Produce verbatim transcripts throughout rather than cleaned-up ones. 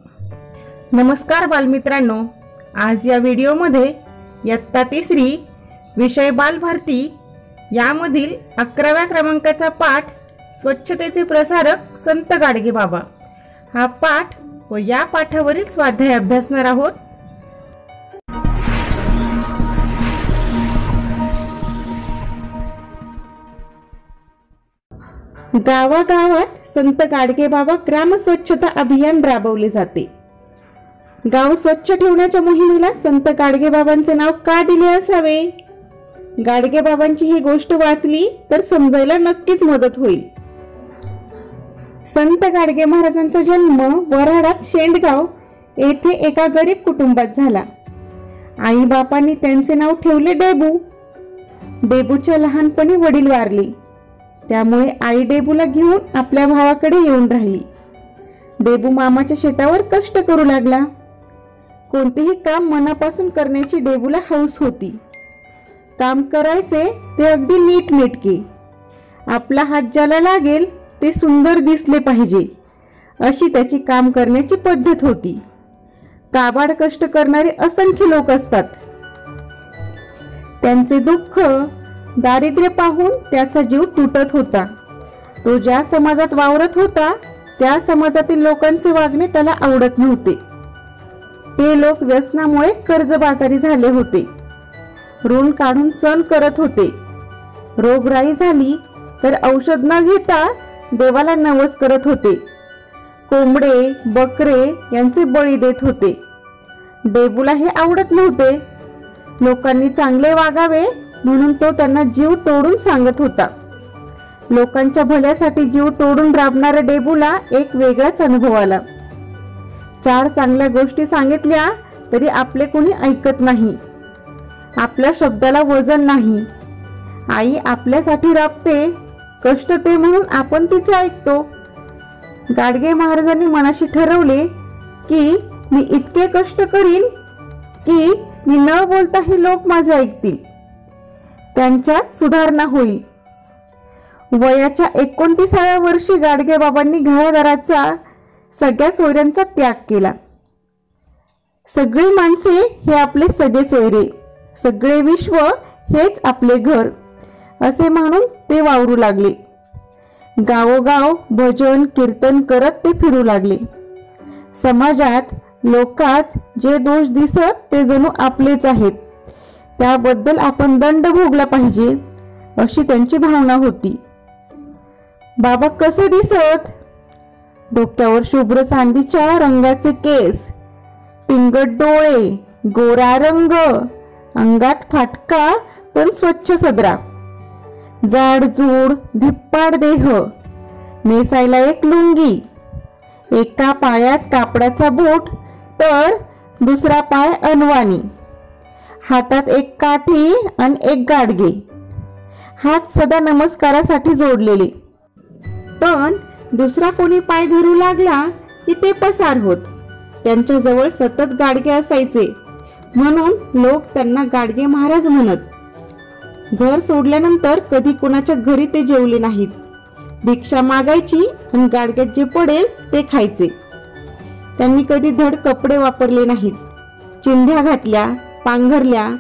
नमस्कार बालमित्रांनो, आज या व्हिडिओमध्ये इयत्ता तिसरी विषय बालभारती यामधील अकराव्या क्रमांकाचा पाठ स्वच्छतेचे प्रसारक संत गाडगेबाबा हा पाठ व या पाठावरील स्वाध्याय अभ्यासणार आहोत। गावागावात संत गाडगेबाबा ग्राम स्वच्छता अभियान राबवले जाते। गाव स्वच्छ ठेवण्याच्या मोहिमेला संत गाडगेबाबांचे नाव का दिले असावे? गाडगेबाबांची ही गोष्ट वाचली तर समजायला नक्कीच मदत होईल। संत गाडगे महाराजांचा जन्म वऱ्हाडात शेंडगाव येथे एका गरीब कुटुंबात झाला। आई बापांनी त्यांचे नाव ठेवले डेबू। डेबूच्या लहानपणी वडील वारले, त्यामुळे आई डेबूला घेऊन आपल्या भावाकडे येऊन राहिली। डेबू मामाच्या शेतावर कष्ट करू लागला। कोणतेही काम मनापासून करण्याची डेबूला हौस होती। काम करायचे ते अगदी नीटनेटके, आपला हात ज्याला लागेल ते सुंदर दिसले पाहिजे अशी त्याची काम करण्याची पद्धत होती। काबाड कष्ट करणारे असंख्य लोक असतात। त्यांचे दुःख दारिद्र्य पाहून त्याचा जीव तुटत होता। तो ज्या समाजात वावरत होता त्या समाजातील लोकांचे वागणे त्याला आवडत नव्हते। ते लोक व्यसनामुळे कर्जबाजारी झाले होते, ऋण काढून सण करत होते। रोगराई झाली तर औषध न घेता देवाला नवस करत होते। कोंबडे बकरे यांचे बळी देत होते। डेबूला हे आवडत नव्हते। लोकांनी चांगले वागावे म्हणून तो त्यांना जीव तोडून सांगत होता। लोकांच्या भल्यासाठी जीव तोडून राबणाऱ्या डेबूला एक वेगळाच अनुभव आला। चार चांगल्या गोष्टी सांगितल्या तरी आपले कोणी ऐकत नाही। आपल्या शब्दाला वजन नाही। आई आपल्यासाठी राबते, कष्ट ते म्हणून आपण तिचे ऐकतो। गाडगे महाराजांनी मनाशी ठरवले की मी इतके कष्ट करीन की मी न बोलता हे लोक माझे ऐकतील, त्यांच्यात सुधारणा होईल। वयाच्या एकोणतीसाव्या वर्षी गाडगेबाबांनी घरादाराचा सगळ्या सोयऱ्यांचा त्याग केला। सगळी माणसे हे आपले सगळे सोयरे, सगळे विश्व हेच आपले घर असे म्हणून ते वावरू लागले। गावोगाव भजन कीर्तन करत ते फिरू लागले। समाजात लोकात जे दोष दिसत ते जणू आपलेच आहेत, त्याबद्दल आपण दंड भोगला पाहिजे अशी त्यांची भावना होती। बाबा कसे दिसत? डोक्यावर शुभ्र चांदीच्या रंगाचे केस, पिंगट डोळे, गोरा रंग, अंगात फाटका पण स्वच्छ सदरा, जाडजूड धिप्पाड देह, नेसायला एक लुंगी, एका पायात कापडाचा बोट तर दुसरा पाय अनवाणी, हातात एक काठी आणि एक गाडगे, हात सदा नमस्कारासाठी जोडलेले। पण दुसरा कोणी पाय धरू लागला की ते पसार होत। त्यांच्या जवळ सतत गाडगे असायचे म्हणून लोक त्यांना गाडगे महाराज म्हणत। घर सोडल्यानंतर कधी कोणाच्या घरी ते जेवले नाहीत। भिक्षा मागायची आणि गाडग्यात जे पडेल ते खायचे। त्यांनी कधी धड कपडे वापरले नाहीत, चिंध्या घातल्या, पांघरल्या।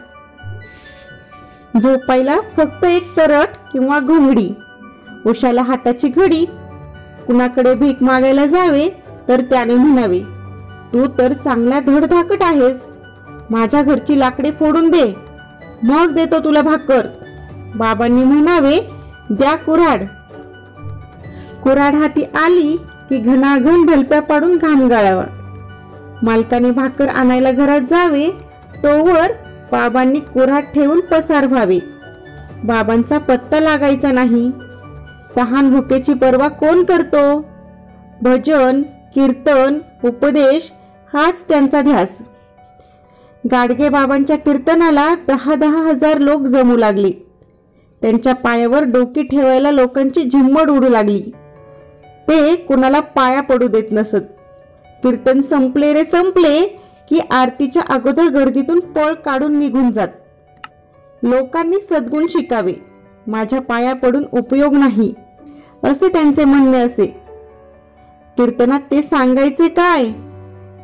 झोपायला फक्त एक तरट किंवा घोंगडी, उशाला हाताची घडी। कुणाकडे भीक मागायला जावे तर त्याने म्हणावे, तू तर चांगला धडधाकट आहेस, माझ्या घरची लाकडे फोडून दे, मग देतो तुला भाकर। बाबांनी म्हणावे, द्या कुऱ्हाड। कुऱ्हाड हाती आली की घणाघण ढलप्या पाडून घाम गाळावा। मालकाने भाकर आणायला घरात जावे तोवर बाबांनी कुऱ्हाड ठेवून पसार व्हावे। बाबांचा पत्ता लागायचा नाही। तहान भुकेची पर्वा कोण करतो? भजन कीर्तन उपदेश हाच त्यांचा ध्यास। गाडगे बाबांच्या कीर्तनाला दहा दहा हजार लोक जमू लागले। त्यांच्या पायावर डोकी ठेवायला लोकांची झिम्मड उडू लागली। ते कुणाला पाया पडू देत नसत। कीर्तन संपले रे संपले की आरतीच्या अगोदर गर्दीतून पळ काढून निघून जात। लोकांनी सद्गुण शिकावे, माझ्या पाया पडून उपयोग नाही असे त्यांचे म्हणणे असे। कीर्तनात ते सांगायचे काय?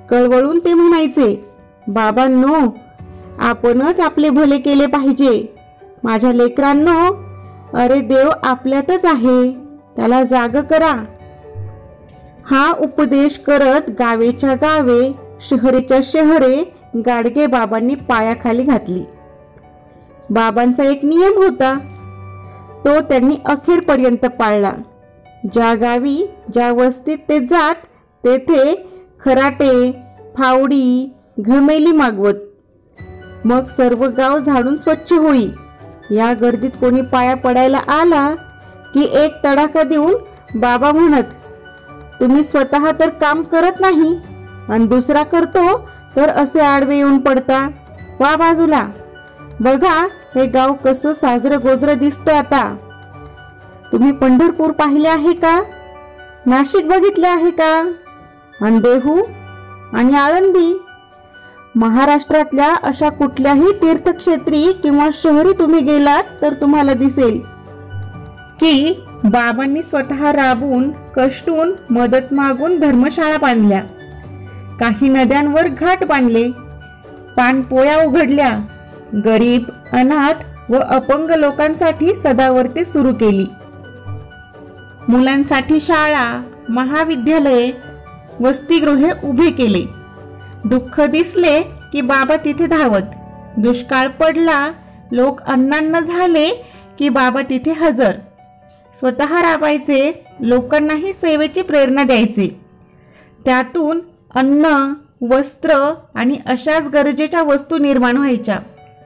कळवळून ते म्हणायचे, बाबांनो, आपणच आपले भले केले पाहिजे. माझ्या लेकरांनो, अरे देव आपल्यातच आहे, त्याला जाग करा. हा उपदेश करत गावेच्या गावे, शहरेच्या शहरे गाडगे बाबांनी पायाखाली घातली. बाबांचा एक नियम होता, तो त्यांनी अखेरपर्यंत पाळला. ज्या गावी, ज्या वस्तीत ते जात, तेथे खराटे, फावडी, घमेली मागवत. मग सर्व गाव झाडून स्वच्छ होई. या गर्दीत कोणी पाया पडायला आला की एक तडाखा देऊन बाबा म्हणत, तुम्ही स्वतः तर काम करत नाही आणि दुसरा करतो तर असे आडवे येऊन पडता, वा बाजूला. बघा हे गाव कसं साजरं गोजरं दिसतं आता. तुम्ही पंढरपूर पाहिले आहे का? नाशिक बघितले आहे का? आणि देहू आणि आळंदी. महाराष्ट्रातल्या अशा कुठल्याही तीर्थक्षेत्री किंवा शहरी तुम्ही गेलात तर तुम्हाला दिसेल की बाबांनी स्वतः राबून, कष्टून, मदत मागून धर्मशाळा बांधल्या. काही नद्यांवर घाट बांधले, पाणपोया उघडल्या, गरीब, अनाथ व अपंग लोकांसाठी सदावर्ते सुरू केली. मुलांसाठी शाळा, महाविद्यालये, वसतिगृहे उभे केले. दुःख दिसले की बाबा तिथे धावत. दुष्काळ पडला, लोक अन्नान्न झाले की बाबा तिथे हजर. स्वतः राबायचे, लोकांनाही सेवेची प्रेरणा द्यायचे. त्यातून अन्न, वस्त्र आणि अशाच गरजेच्या वस्तू निर्माण व्हायच्या.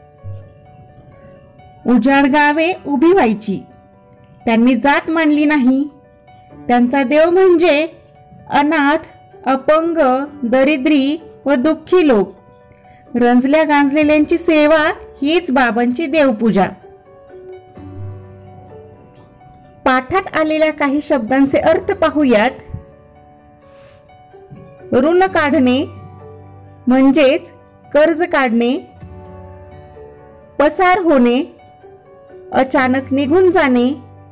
उजाड गावे उभी व्हायची. त्यांनी जात मानली नाही. त्यांचा देव म्हणजे अनाथ, अपंग, दरिद्री व दुःखी लोक. रंजल्या गांजलेल्यांची सेवा हीच बाबांची देवपूजा. पाठात आलेल्या काही शब्दांचे अर्थ पाहूयात. ऋण काढणे म्हणजेच कर्ज काढणे, पसार होणे, अचानक निघून जाणे,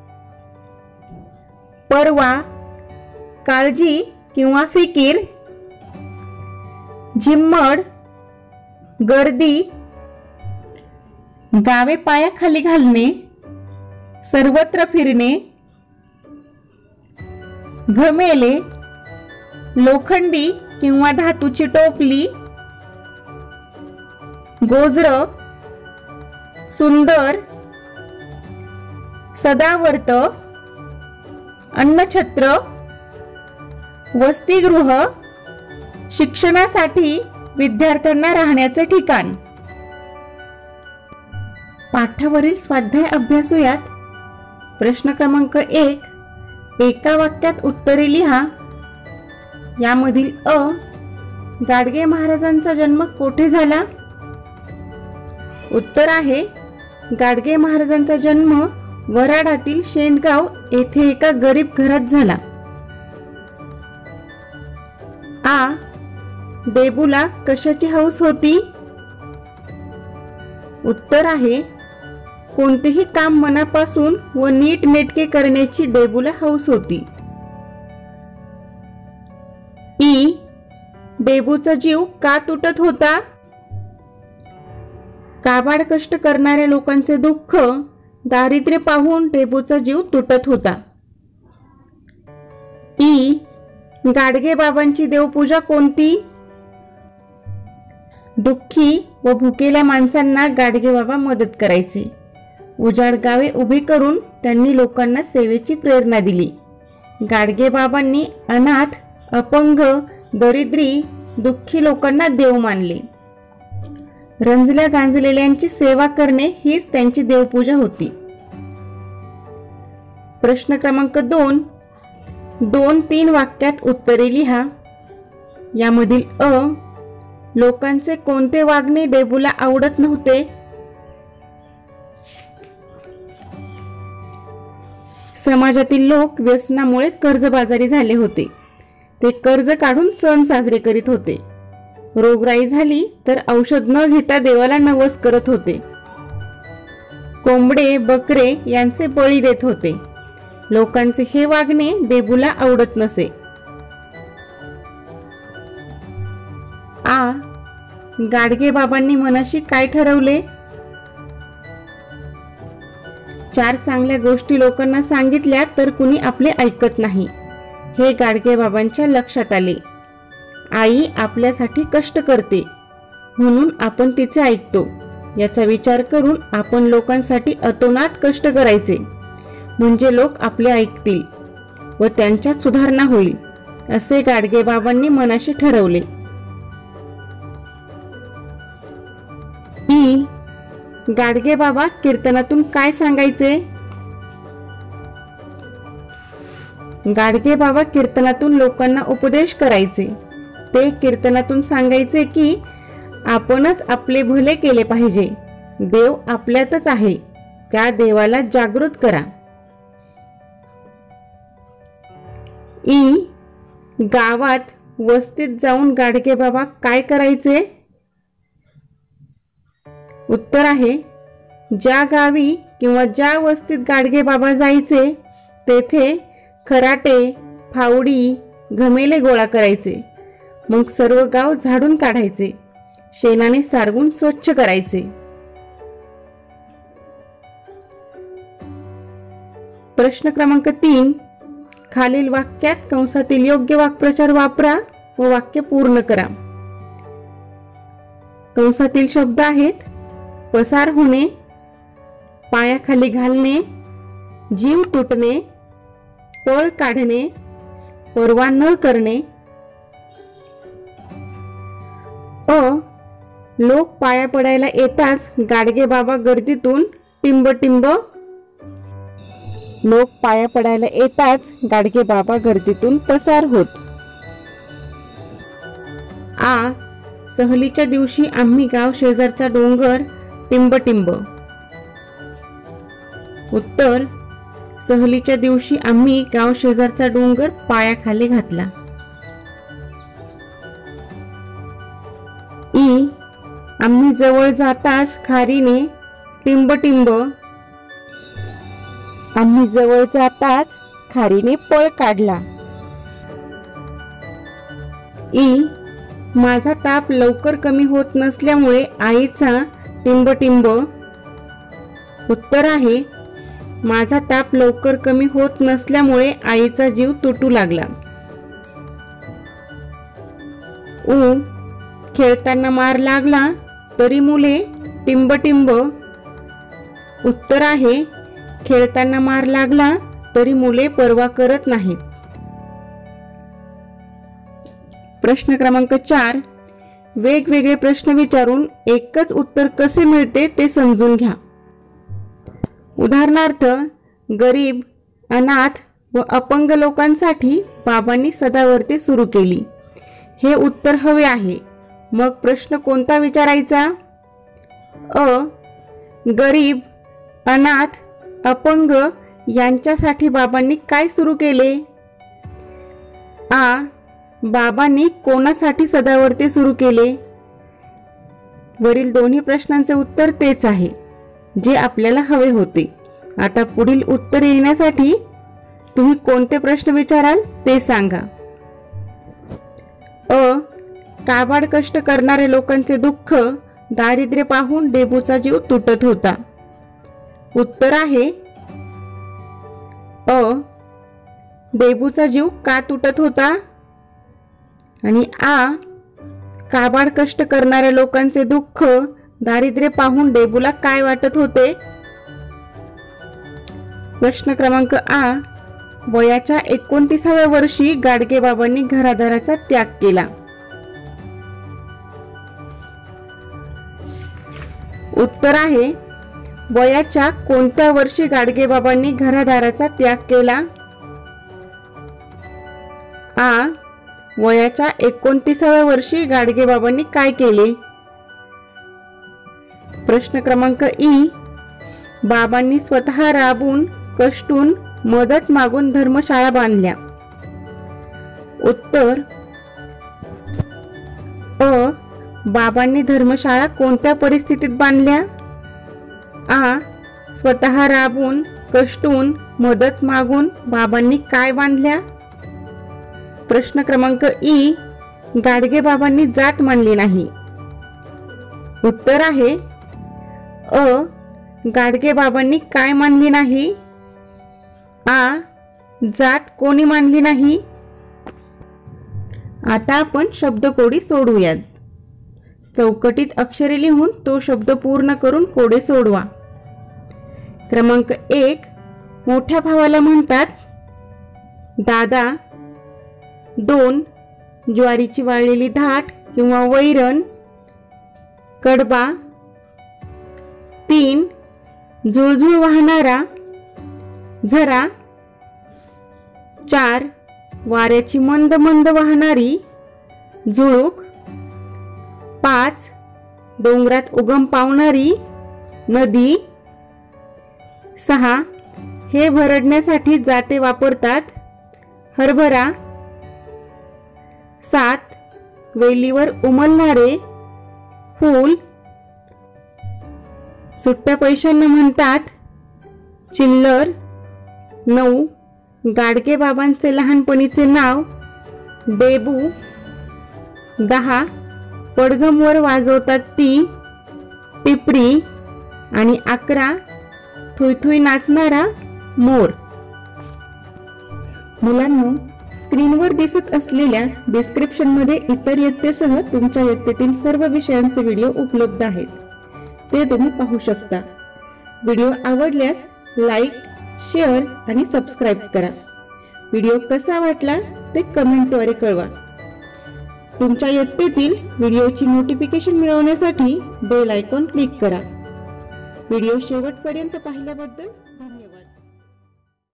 परवा, काळजी किंवा फिकीर, झिम्मड, गर्दी, गावे पायाखाली घालणे, सर्वत्र फिरणे, घमेले, लोखंडी किंवा धातूची टोपली, गोजर, सुंदर, सदावर्त, अन्नछत्र, वसतिगृह, शिक्षणासाठी विद्यार्थ्यांना राहण्याचे ठिकाण. पाठावरील स्वाध्याय अभ्यासूयात. प्रश्न क्रमांक एक, एका वाक्यात उत्तरे लिहा. यामधील अ, गाडगे महाराजांचा जन्म कोठे झाला? उत्तर आहे, गाडगे महाराजांचा जन्म वराडातील शेंडगाव येथे एका गरीब घरात झाला. आ, डेबूला कशाची हौस होती? उत्तर आहे, कोणतेही काम मनापासून व नीटनेटके करण्याची डेबूला हौस होती. ई, डेबूचा जीव का तुटत होता? काबाड कष्ट करणाऱ्या लोकांचे दुःख, दारिद्र्य पाहून डेबूचा जीव तुटत होता. ई, गाडगे बाबांची देवपूजा कोणती? दुःखी व भुकेल्या माणसांना गाडगे बाबा मदत करायचे. उजाड गावे उभी करून त्यांनी लोकांना सेवेची प्रेरणा दिली. गाडगे बाबांनी अनाथ, अपंग, दरिद्री, दुःखी लोकांना देव मानले. रंजल्या गांजलेल्यांची सेवा करणे हीच त्यांची देवपूजा होती. प्रश्न क्रमांक दोन, दोन तीन वाक्यात उत्तरे लिहा. यामधील अ, लोकांचे कोणते वागणे डेबूला आवडत नव्हते? समाजातील लोक व्यसनामुळे कर्जबाजारी झाले होते. ते कर्ज काढून सण साजरे करीत होते. रोगराई झाली तर औषध न घेता देवाला नवस करत होते. कोंबडे, बकरे यांचे बळी देत होते. लोकांचे हे वागणे डेबूला आवडत नसे. आ. गाडगे बाबांनी मनाशी काय ठरवले? चार चांगल्या गोष्टी लोकांना सांगितल्या तर कुणी आपले ऐकत नाही, हे गाडगे बाबांच्या लक्षात आले. आई आपल्यासाठी कष्ट करते म्हणून आपण तिचे ऐकतो, याचा विचार करून आपण लोकांसाठी अतोनात कष्ट करायचे, म्हणजे लोक आपले ऐकतील व त्यांच्यात सुधारणा होईल, असे गाडगे बाबांनी मनाशी ठरवले. ई. गाडगे बाबा कीर्तनातून काय सांगायचे? गाडगे बाबा कीर्तनातून लोकांना उपदेश करायचे. ते कीर्तनातून सांगायचे की आपणच आपले भले केले पाहिजे, देव आपल्यातच आहे, त्या देवाला जागृत करा. ई. गावात वस्तीत जाऊन गाडगे बाबा काय करायचे? उत्तर आहे, ज्या गावी किंवा ज्या वस्तीत गाडगे बाबा जायचे तेथे खराटे, फावडी, घमेले गोळा करायचे. मग सर्व गाव झाडून काढायचे, शेणाने सारवून स्वच्छ करायचे. प्रश्न क्रमांक तीन. खालील वाक्यात कंसातील योग्य वाक्प्रचार वापरा व वाक्य पूर्ण करा. कंसातील शब्द आहेत: पसार होणे, पायाखाली घालणे, जीव तुटणे, पळ काढणे, परवा न करणे. अ. लोक पाया पडायला येताच गाडगे बाबा गर्दीतून टिंब टिंब लोक पाया पडायला येताच गाडगे बाबा गर्दीतून पसार होत. आ. सहलीच्या दिवशी आम्ही गाव शेजारचा डोंगर टिंब टिंब. उत्तर: सहलीच्या दिवशी आम्ही गाव शेजारचा डोंगर पायाखाली घातला. ई. आम्ही जवळ जाताच खारीने टिंब टिंब आम्ही जवळ जाताच खारीने पळ काढला. ई. माझा ताप लवकर कमी होत नसल्यामुळे आईचा टिंब टिंब. उत्तर आहे, माझा ताप लवकर कमी होत नसल्यामुळे आईचा जीव तुटू लागला. उ. खेळताना मार लागला तरी मुले टिंब टिंब. उत्तर आहे, खेळताना मार लागला तरी मुले पर्वा करत नाहीत. प्रश्न क्रमांक चार. वेगवेगळे प्रश्न विचारून एकच उत्तर कसे मिळते ते समजून घ्या. उदाहरणार्थ, गरीब, अनाथ व अपंग लोकांसाठी बाबांनी सदावर्ते सुरू केली, हे उत्तर हवे आहे. मग प्रश्न कोणता विचारायचा? अ. गरीब, अनाथ, अपंग यांच्यासाठी बाबांनी काय सुरू केले? आ. बाबांनी कोणासाठी सदावर्ते सुरू केले? वरील दोन्ही प्रश्नांचे उत्तर तेच आहे जे आपल्याला हवे होते. आता पुढील उत्तर येण्यासाठी तुम्ही कोणते प्रश्न विचाराल ते सांगा. अ. काबाड कष्ट करणाऱ्या लोकांचे दुःख, दारिद्र्य पाहून डेबूचा जीव तुटत होता. उत्तर आहे अ. डेबूचा जीव का तुटत होता? आणि आ. काबाड कष्ट करणाऱ्या लोकांचे दुःख, दारिद्र्य पाहून डेबूला काय वाटत होते? प्रश्न क्रमांक आ. वयाच्या एकोणतीसाव्या वर्षी गाडगे बाबांनी घरादाराचा त्याग केला. उत्तर आहे, वयाच्या कोणत्या वर्षी गाडगे बाबांनी घरादाराचा त्याग केला? आ. वयाच्या एकोणतीसाव्या वर्षी गाडगे बाबांनी काय केले? प्रश्न क्रमांक ई. बाबांनी स्वतः राबून कष्टून मदत मागून धर्मशाळा बांधल्या. उत्तर अ. बाबांनी धर्मशाळा कोणत्या परिस्थितीत बांधल्या? आ. स्वतः राबून कष्टून मदत मागून बाबांनी काय बांधल्या? प्रश्न क्रमांक ई. गाडगेबाबांनी जात मानली नाही? उत्तर आहे अ. गाडगेबाबांनी काय मानली नाही? आ. जात कोणी मानली नाही? आता आपण शब्दकोडी सोडवूयात. चौकटीत अक्षरे लिहून तो शब्द पूर्ण करून कोडे सोडवा. क्रमांक एक. मोठ्या भावाला म्हणतात दादा. दोन. ज्वारीची वाळलेली धाट किंवा वैरण, कडबा. तीन. झुळझुळ वाहणारा झरा. चार. वाऱ्याची मंद मंद वाहणारी झुळूक. पाच. डोंगरात उगम पावणारी नदी. सहा. हे भरडण्यासाठी जाते वापरतात हरभरा. सात. वेलीवर उमलणारे फूल. सुट्ट्या पैशांना म्हणतात चिल्लर. नऊ. गाडगेबाबांचे लहानपणीचे नाव डेबू. दहा. पडघमवर वाजवतात ती पिपरी. आणि अकरा. थुई नाचणारा मोर. मुलांनो, स्क्रीनवर दिसत असलेल्या डिस्क्रिप्शन मध्ये इतर इयत्तेसह तुमच्या इयत्तेतील सर्व विषयांचे व्हिडिओ उपलब्ध आहेत, ते तुम्ही पाहू शकता. व्हिडिओ आवडल्यास लाईक, शेअर आणि सबस्क्राईब करा. व्हिडिओ कसा वाटला ते कमेंटद्वारे कळवा. तुमच्या इयत्तेतील व्हिडिओची नोटिफिकेशन मिळवण्यासाठी बेल आयकॉन क्लिक करा. व्हिडिओ शेवटपर्यंत पाहिल्याबद्दल